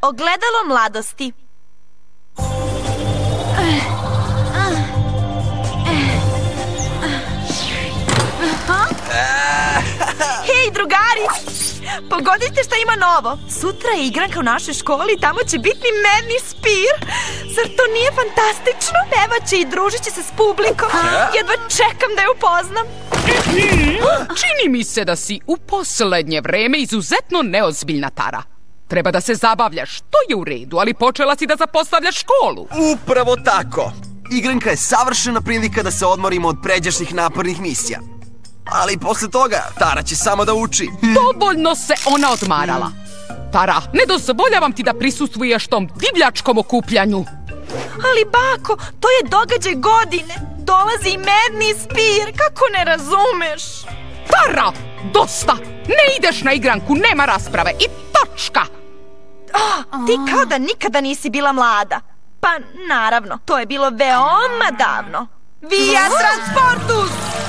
ogledalo mladosti. Hej, drugari! Pogodite šta ima novo. Sutra je igranka u našoj školi i tamo će biti medni spir. Zar to nije fantastično? Pevaće i družit će se s publikom. Jedva čekam da je upoznam. Čini mi se da si u poslednje vreme izuzetno neozbiljna, Tara. Treba da se zabavljaš, to je u redu, ali počela si da zapostavljaš školu. Upravo tako. Igranka je savršena prilika da se odmorimo od pređašnjih napornih misija. Ali posle toga Tara će samo da uči. Dovoljno se ona odmarala. Tara, ne dozvoljavam ti da prisustvuješ tom divljačkom okupljanju. Ali bako, to je događaj godine. Dolazi i medni spir, kako ne razumeš? Tara, dosta! Ne ideš na igranku, nema rasprave i točka! Ti kao da nikada nisi bila mlada. Pa naravno, to je bilo veoma davno. Via Transportus!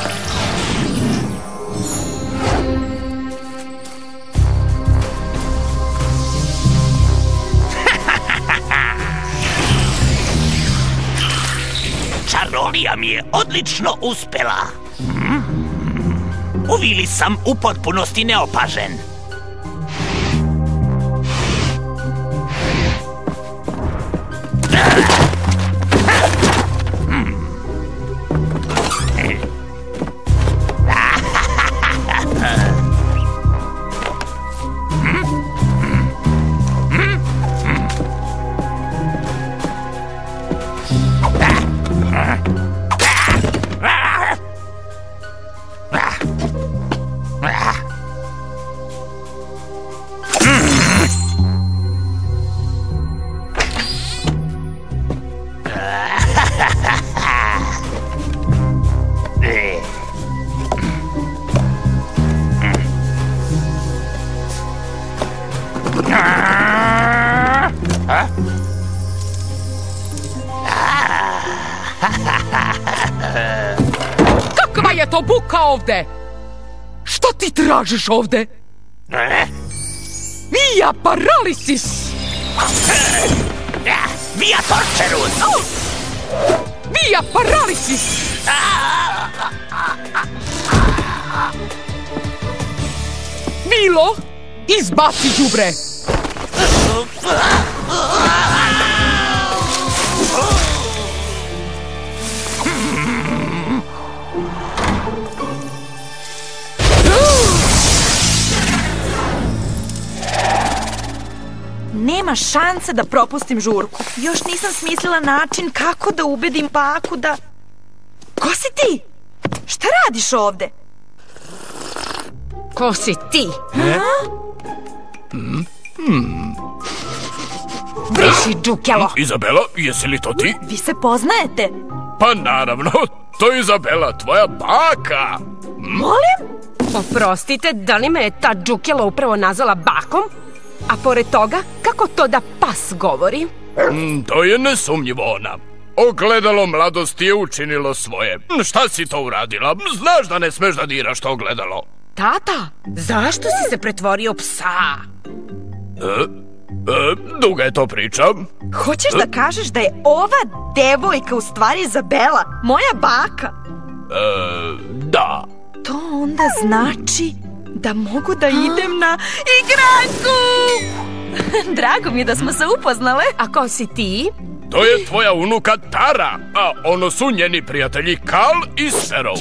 Čaronija mi je odlično uspela. U vili sam u potpunosti neopažen. Kakva je to buka ovde? Šta ti tražiš ovde? Via Paralysis! Via Torcerus! Via Paralysis! Vilo, izbaci đubre! Nema šanse da propustim žurku. Još nisam smislila način kako da ubedim baku da... Ko si ti? Šta radiš ovde? Ko si ti? Briši, džukelo! Izabela, jesi li to ti? Vi se poznajete? Pa naravno, to je Izabela, tvoja baka. Molim? Oprostite, da li me je ta džukelo upravo nazvala bakom? A pored toga, kako to da pas govori? To je nesumnjivo ona. Ogledalo mladosti je učinilo svoje. Šta si to uradila? Znaš da ne smeš da diraš to ogledalo. Tata, zašto si se pretvorio u psa? Duga je to priča. Hoćeš da kažeš da je ova devojka u stvari Izabela, moja baka? Da. To onda znači da mogu da idem na igranku! Drago mi je da smo se upoznale. A ko si ti? To je tvoja unuka Tara, a ono su njeni prijatelji Kal i Serov.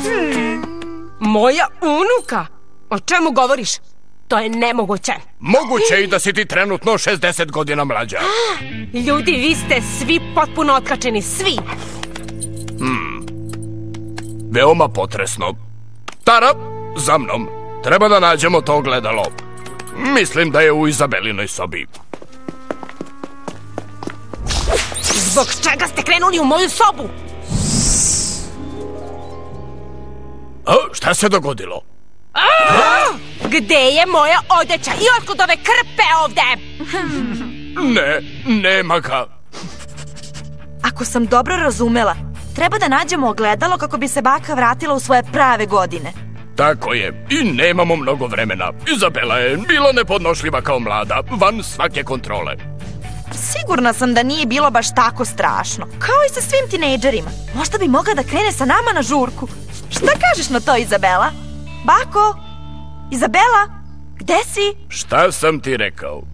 Moja unuka? O čemu govoriš? To je nemoguće. Moguće i da si ti trenutno 60 godina mlađa. Ljudi, vi ste svi potpuno otkačeni, svi. Veoma potresno. Tara, za mnom. Treba da nađemo to ogledalo. Mislim da je u Izabelinoj sobi. Zbog čega ste krenuli u moju sobu? Šta se dogodilo? Gde je moja odeća i otkud ove krpe ovde? Nema ga. Ako sam dobro razumela, treba da nađemo ogledalo kako bi se baka vratila u svoje prave godine. Tako je, i nemamo mnogo vremena. Izabela je bila nepodnošljiva kao mlada, van svake kontrole. Sigurna sam da nije bilo baš tako strašno. Kao i sa svim tinejdžerima. Možda bi mogla da krene sa nama na žurku. Šta kažeš na to, Izabela? Bako? Izabela? Gde si? Šta sam ti rekao?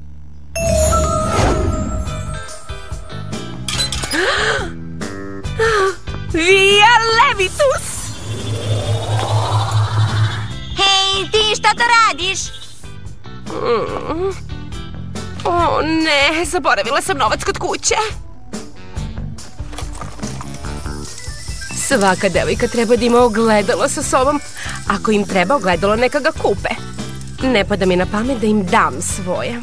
Via Levitus! Hej, ti šta to radiš? O ne, zaboravila sam novac kod kuće. Svaka devojka treba da ima ogledalo sa sobom. Ako im treba ogledalo, neka ga kupe. Ne pada mi na pamet da im dam svoje.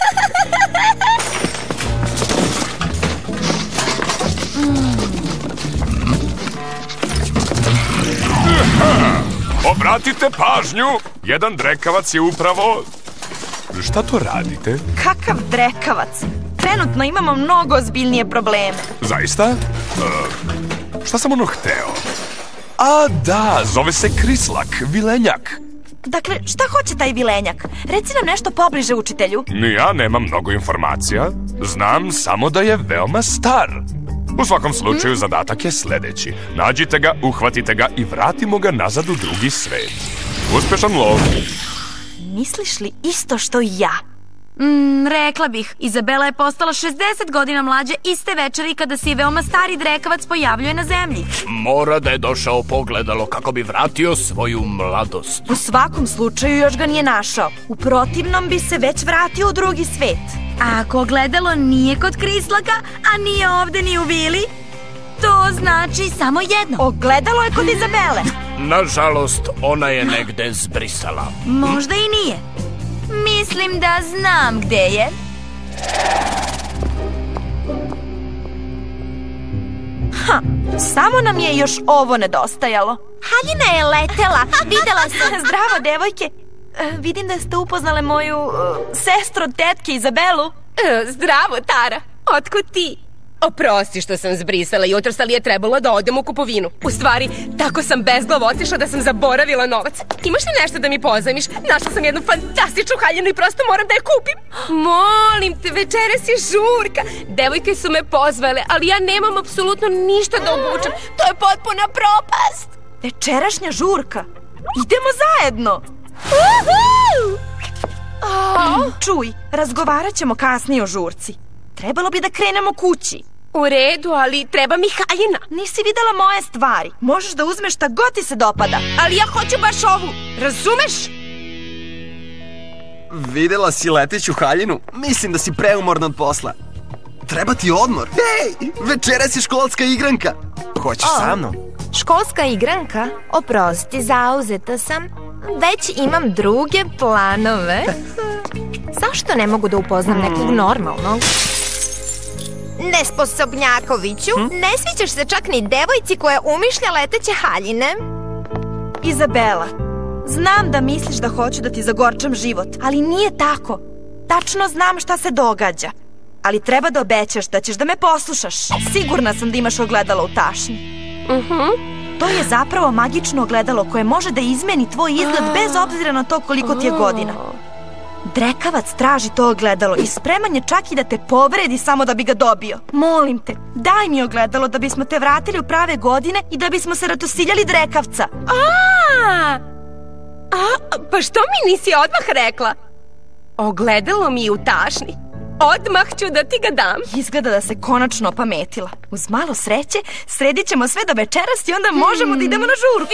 Obratite pažnju, jedan drekavac je upravo... Šta to radite? Kakav drekavac? Trenutno imamo mnogo ozbiljnije probleme. Zaista? Šta sam ono hteo? A da, zove se krislak, vilenjak. Dakle, šta hoće taj vilenjak? Reci nam nešto pobliže, učitelju. Ni ja nemam mnogo informacija. Znam samo da je veoma star. U svakom slučaju, zadatak je sledeći. Nađite ga, uhvatite ga i vratimo ga nazad u drugi svet. Uspešan lov. Misliš li isto što i ja? Rekla bih, Izabela je postala 60 godina mlađe iste večeri kada se i veoma stari drekavac pojavljuje na zemlji. Mora da je došao pogledalo kako bi vratio svoju mladost. U svakom slučaju još ga nije našao. U protivnom bi se već vratio u drugi svet. A ako ogledalo nije kod krislaka, a nije ovde ni u vili, to znači samo jedno. Ogledalo je kod Izabele. Nažalost, ona je negde zbrisala. Možda i nije. Mislim da znam gde je. Samo nam je još ovo nedostajalo. Haljina je letela, videla sam. Zdravo, devojke. Vidim da ste upoznale moju sestru od tetke Izabelu. Zdravo, Tara. Otkud ti? Oprosti što sam zbrisala jutros, ali je trebalo da odem u kupovinu. U stvari, tako sam bezglavo otišla da sam zaboravila novac. Imaš li nešto da mi pozajmiš? Našla sam jednu fantastičnu haljinu i prosto moram da je kupim. Molim te, večeras je žurka. Devojke su me pozvale, ali ja nemam apsolutno ništa da obučem. To je potpuna propast. Večerašnja žurka. Idemo zajedno. Čuj, razgovarat ćemo kasnije o žurci. Trebalo bi da krenemo kući. U redu, ali treba mi haljina. Nisi videla moje stvari. Možeš da uzmeš šta god ti se dopada. Ali ja hoću baš ovu, razumeš? Videla si leteću haljinu? Mislim da si preumorna od posla. Treba ti odmor. Hej, večeras je školska igranka. Hoćeš sa mnom? Školska igranka? Oprosti, zauzeta sam. Već imam druge planove. Zašto ne mogu da upoznam nekog normalnog? Nesposobnjakoviću, ne sviđaš se čak ni devojci koja umišlja leteće haljine. Izabela, znam da misliš da hoću da ti zagorčam život, ali nije tako. Tačno znam šta se događa. Ali treba da obećaš da ćeš da me poslušaš. Sigurna sam da imaš ogledalo u tašnji. To je zapravo magično ogledalo koje može da izmeni tvoj izgled bez obzira na to koliko ti je godina. Drekavac traži to ogledalo i spreman je čak i da te povredi samo da bi ga dobio. Molim te, daj mi ogledalo da bismo te vratili u prave godine i da bismo se ratosiljali drekavca. Pa što mi nisi odmah rekla? Ogledalo mi je u tašni. Odmah ću da ti ga dam. Izgleda da se konačno opametila. Uz malo sreće sredit ćemo sve do večeras i onda možemo da idemo na žurku.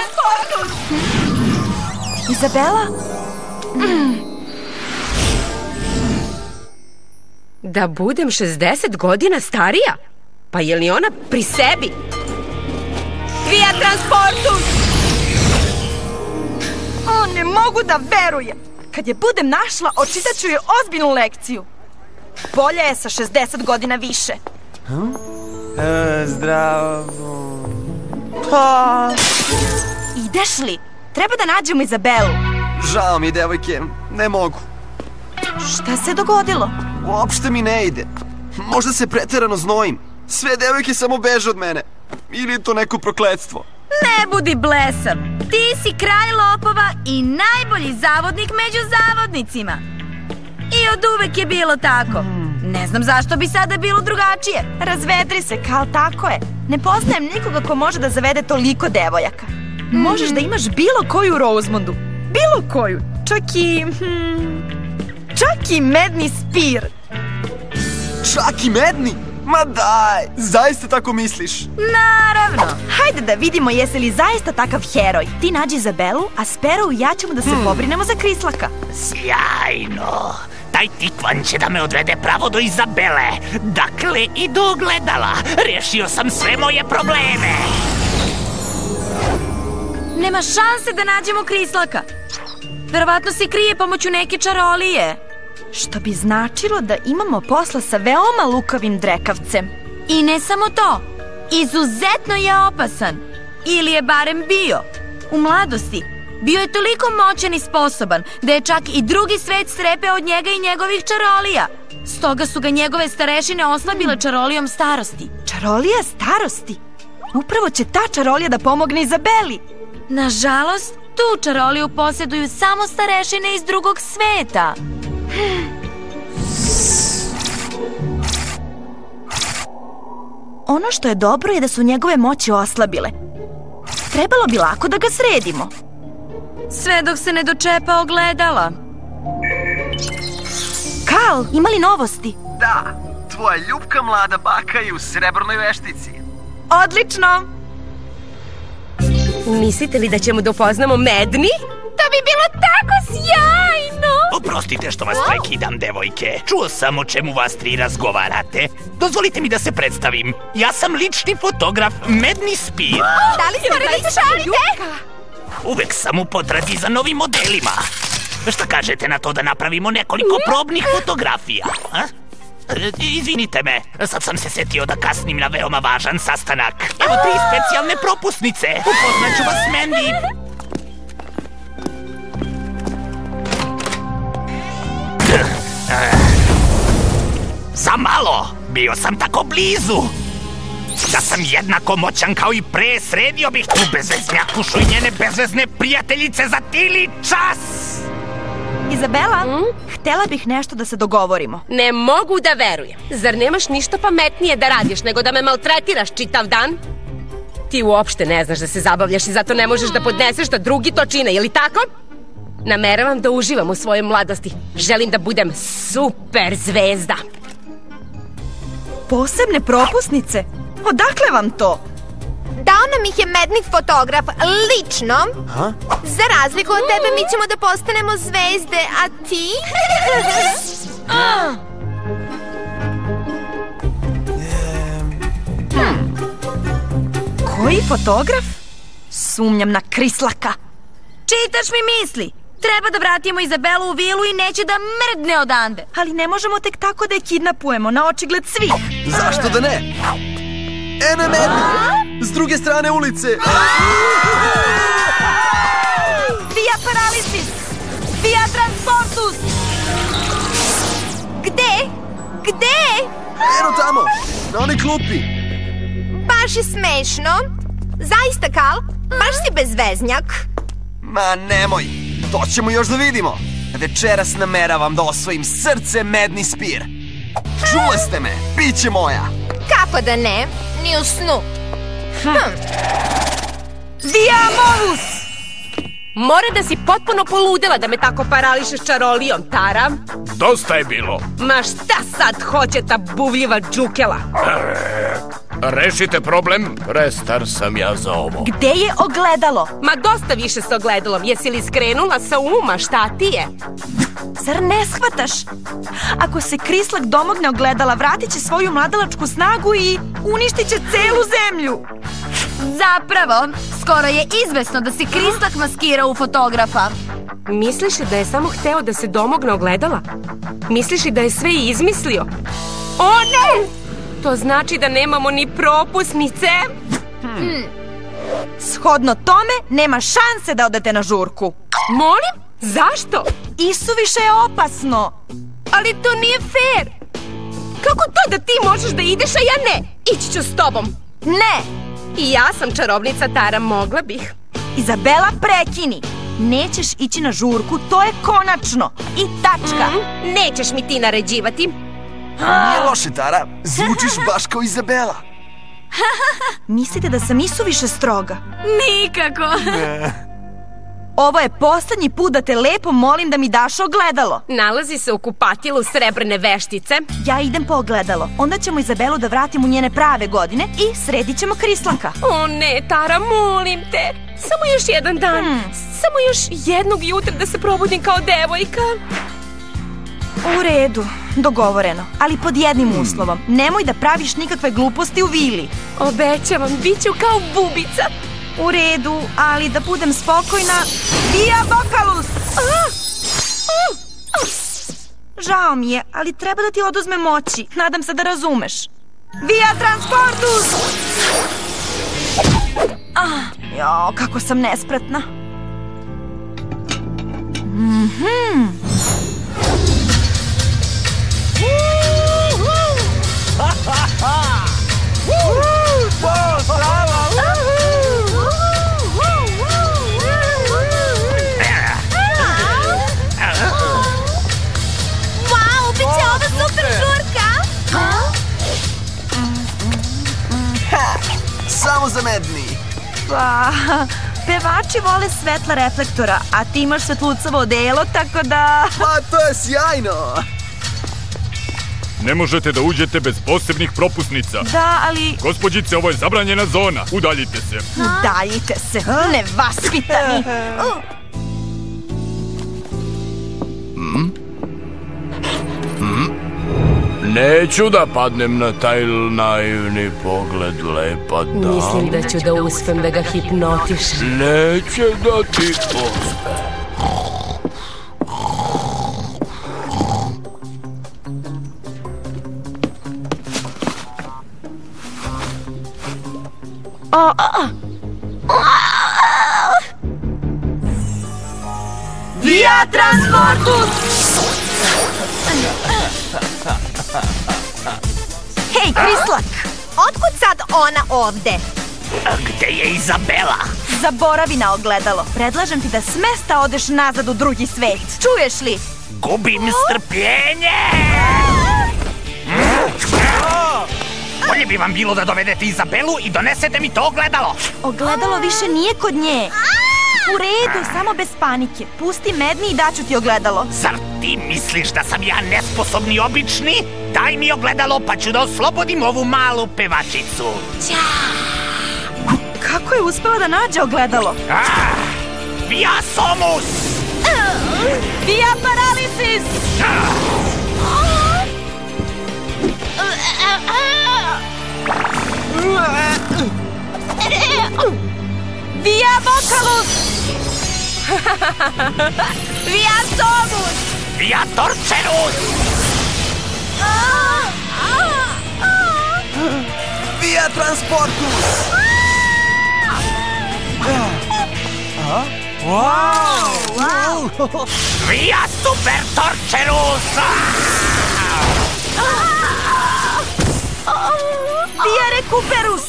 Izabela? Da budem 60 godina starija? Pa je li ona pri sebi? Via Transportus! Ne mogu da verujem. Kad je budem našla, očitat ću joj ozbiljnu lekciju. Bolje je sa 60 godina više. Zdravo. Ideš li? Treba da nađemo Izabelu. Žao mi, devojke, ne mogu. Šta se dogodilo? Uopšte mi ne ide. Možda se preterano znojim. Sve devojke samo beže od mene. Ili je to neko prokletstvo? Ne budi blesav. Ti si kralj lopova i najbolji zavodnik među zavodnicima. I od uvek je bilo tako. Ne znam zašto bi sada bilo drugačije. Razvedri se, Kal, tako je. Ne poznajem nikoga ko može da zavede toliko devojaka. Možeš da imaš bilo koju Rosemondu. Bilo koju. Čak i Medni Spir. Čak i Medni? Ma daj, zaista tako misliš? Naravno. Hajde da vidimo jesi li zaista takav heroj. Ti nađi Izabelu, a Sparrow i ja ćemo da se pobrinemo za Krislaka. Sjajno. Taj tikvan će da me odvede pravo do Izabele. Dakle, i do ogledala. Rešio sam sve moje probleme. Nema šanse da nađemo Krislaka. Verovatno se krije pomoću neke čarolije. Što bi značilo da imamo posla sa veoma lukavim drekavcem. I ne samo to. Izuzetno je opasan. Ili je barem bio. U mladosti bio je toliko moćan i sposoban da je čak i drugi svet strepeo od njega i njegovih čarolija. Stoga su ga njegove starešine oslabile čarolijom starosti. Čarolija starosti? Upravo će ta čarolija da pomogne Izabeli. Nažalost, tu čaroliju posjeduju samo starešine iz drugog sveta. Ono što je dobro je da su njegove moći oslabile. Trebalo bi lako da ga sredimo. Sve dok se ne dočepa ogledala. Kal, ima li novosti? Da, tvoja ljubka mlada baka je u srebrnoj veštici. Odlično! Mislite li da ćemo da upoznamo Medni? To bi bilo tako sjajno! Oprostite što vas prekidam, devojke. Čuo sam o čemu vas tri razgovarate. Dozvolite mi da se predstavim. Ja sam lični fotograf Medni Spir. Da li smo šalite? Uvek sam u potrazi za novim modelima. Šta kažete na to da napravimo nekoliko probnih fotografija? Izvinite me, sad sam se setio da kasnim na veoma važan sastanak. Evo 3 specijalne propusnice. Upoznaću vas s Mandy. Za malo! Bio sam tako blizu! Da sam jednako moćan kao i pre, sredio bih tu bezveznjakušu i njene bezvezne prijateljice za tili čas! Izabela, htela bih nešto da se dogovorimo. Ne mogu da verujem. Zar nemaš ništa pametnije da radiš nego da me maltretiraš čitav dan? Ti uopšte ne znaš da se zabavljaš i zato ne možeš da podneseš da drugi to čine, je li tako? Nameravam da uživam u svojoj mladosti. Želim da budem super zvezda. Posebne propusnice? Odakle vam to? Dao nam ih je Medni fotograf lično. Za razliku od tebe mi ćemo da postanemo zvezde, a ti? Koji fotograf? Sumnjam na Krislaka. Čitaš mi misli? Treba da vratimo Izabelu u vilu i neće da mrdne odande. Ali ne možemo tek tako da je kidnapujemo na očigled svih. Zašto da ne? Ene Medni! S druge strane ulice! Via Paralysis! Via Transportus! Gde? Gde? Eno tamo, na onoj klupi. Baš je smešno. Zaista, Kal, baš si bezveznjak. Ma nemoj, to ćemo još da vidimo. Večeras nameravam da osvojim srce Medni Spir. Čule ste me, bit će moja. Kako da ne, ni u snu. Via Movus! Mora da si potpuno poludela da me tako parališeš čarolijom, Tara. Dosta je bilo. Ma šta sad hoće ta buvljiva džukela? Rešite problem, prestar sam ja za ovo. Gde je ogledalo? Ma dosta više s ogledalom. Jesi li skrenula sa uma? Šta ti je? Zar ne shvataš? Ako se Krislak domogne ogledala, vratit će svoju mladalačku snagu i uništit će celu zemlju. Zapravo, skoro je izvesno da se Krislak maskira u fotografa. Misliš li da je samo hteo da se domogne ogledala? Misliš li da je sve izmislio? O ne! To znači da nemamo ni propusnice. Shodno tome, nema šanse da odete na žurku. Molim? Zašto? Isuviše je opasno. Ali to nije fair. Kako to da ti možeš da ideš, a ja ne? Ići ću s tobom. Ne. I ja sam čarobnica, Tara, mogla bih. Izabela, prekini. Nećeš ići na žurku, to je konačno. I tačka. Nećeš mi ti naređivati. Nije loše, Tara. Zvučiš baš kao Izabela. Mislite da sam isuviše stroga? Nikako. Ovo je poslednji put da te lepo molim da mi daš ogledalo. Nalazi se u kupatilu srebrne veštice. Ja idem po ogledalo. Onda ćemo Izabelu da vratim u njene prave godine i sredit ćemo Krislanka. O ne, Tara, molim te. Samo još jedan dan. Samo još jednog jutra da se probudim kao devojka. U redu, dogovoreno. Ali pod jednim uslovom. Nemoj da praviš nikakve gluposti u vili. Obećavam, bit ću kao bubica. U redu, ali da budem spokojna. Via Vocalus! Žao mi je, ali treba da ti oduzme moći. Nadam se da razumeš. Via Transportus! Jo, kako sam nespretna. Wow, bit će ovo super žurka. Samo za medni. Pa, pevači vole svetla reflektora, a ti imaš svetlucavo odelo, tako da... Pa, to je sjajno. Ne možete da uđete bez posebnih propusnica. Da, ali... Gospođice, ovo je zabranjena zona. Udaljite se. Udaljite se, nevaspitani. Neću da padnem na taj naivni pogled, lepa dama. Mislim da ću da uspem da ga hipnotišem. Neće da ti uspe. Via Transportus! Hej, Krislak! Otkud sad ona ovde? Gde je Izabela? Zaboravi na ogledalo. Predlažem ti da s mesta odeš nazad u drugi svet. Čuješ li? Gubim strpljenje! Bolje bi vam bilo da dovedete Izabelu i donesete mi to ogledalo. Ogledalo više nije kod nje. U redu, samo bez panike. Pusti medni i daću ti ogledalo. Zar ti misliš da sam ja nesposobni obični? Daj mi ogledalo pa ću da oslobodim ovu malu pevačicu. Kako je uspela da nađe ogledalo? Via Somus! Via Paralysis! Via Vocalus! Via Somus! Via Torcerus! Via Transportus! Via Super Torcerus! Via Recuperus!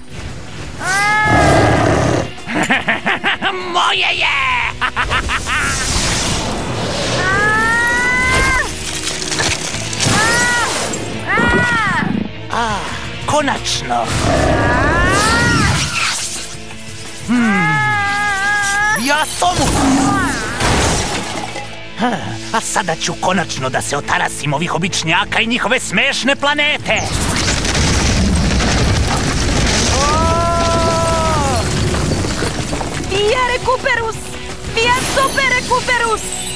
Moje je! Konačno! Ja Somus! A sada ću konačno da se otarasim ovih običnjaka i njihove smešne planete! Via Recuperus! Via Super Recuperus!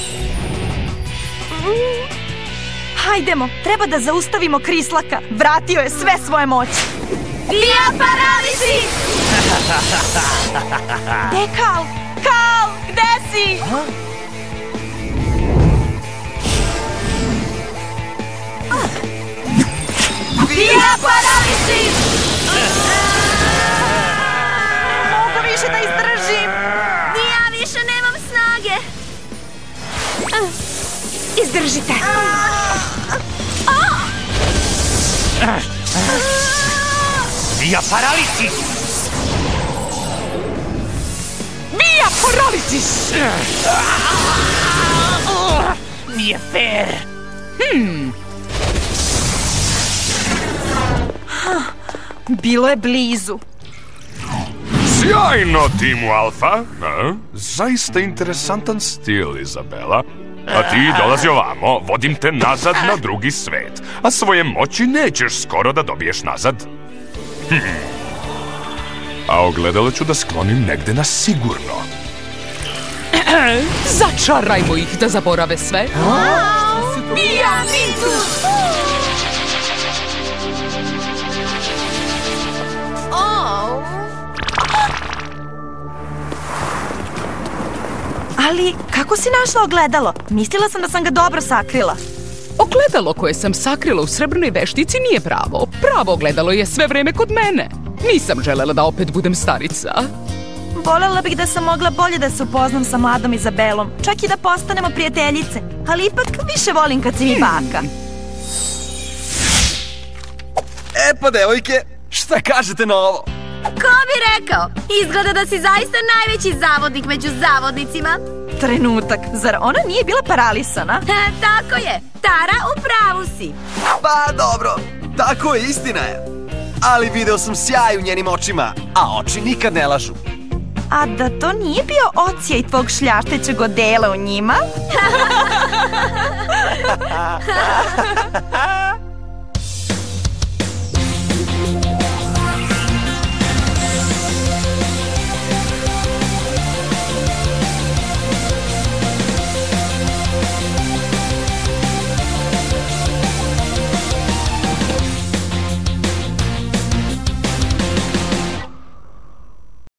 Hajdemo, treba da zaustavimo Krislaka. Vratio je sve svoje moći. Via Paralysis! Gde je Kal? Kal, gde si? Via Paralysis! Mogu više da izdržim. Ja više nemam snage. Izdržite. Via Paralysis! Via Mija paralizis! Nije fair. Bilo je blizu. Sjajno, timu Alfa. Zaista interesantan stil, Izabela. A ti dolazi ovamo, vodim te nazad na drugi svet. A svoje moći nećeš skoro da dobiješ nazad. A ogledalo ću da sklonim negde na sigurno. Začarajmo ih da zaborave sve. Mija Mintus! Ali, kako si našla ogledalo? Mislila sam da sam ga dobro sakrila. Ogledalo koje sam sakrila u srebrnoj veštici nije pravo. Pravo ogledalo je sve vreme kod mene. Nisam želela da opet budem starica. Volela bih da sam mogla bolje da se upoznam sa mladom Izabelom. Čak i da postanemo prijateljice. Ali ipak više volim kad si mi baka. Pa devojke, šta kažete na ovo? Ko bi rekao? Izgleda da si zaista najveći zavodnik među zavodnicima. Trenutak, zar ona nije bila paralisana? Tako je, Tara, u pravu si. Pa dobro, tako je, istina je. Ali video sam sjaj u njenim očima, a oči nikad ne lažu. A da to nije bio ocijaj tvog šljaštećeg odela u njima?